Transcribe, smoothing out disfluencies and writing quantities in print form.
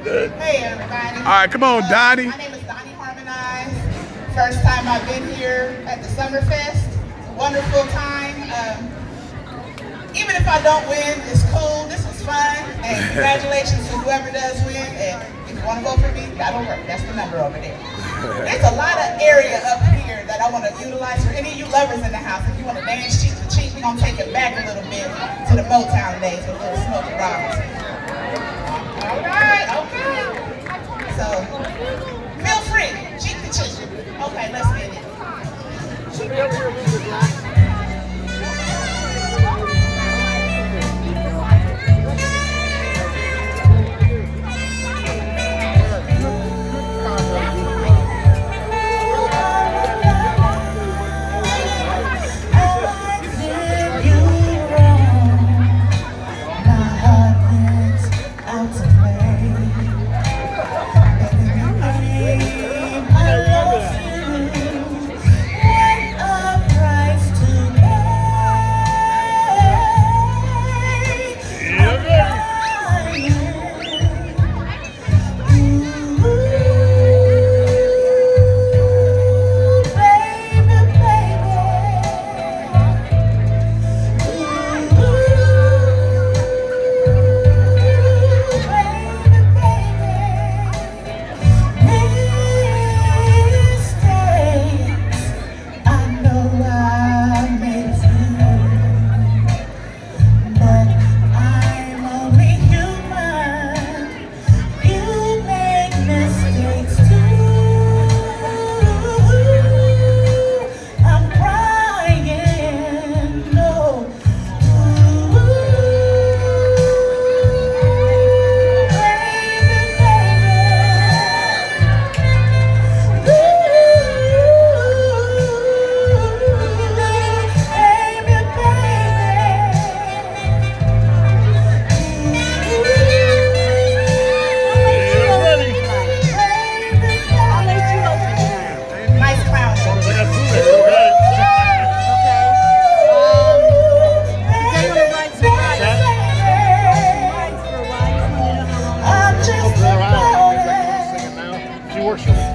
Hey everybody. All right, come on, Donnie. My name is Donnie Harmonize. First time I've been here at the Summerfest. It's a wonderful time. Even if I don't win, it's cool. This was fun. And congratulations to whoever does win. And if you want to vote for me, that'll work. That's the number over there. There's a lot of area up here that I want to utilize for any of you lovers in the house. If you want to dance cheek to cheek, we're going to take it back a little bit to the Motown days with a little Smokey Robinson. All right, okay. So, feel free, cheek to cheek. Okay, let's get it. Works for me.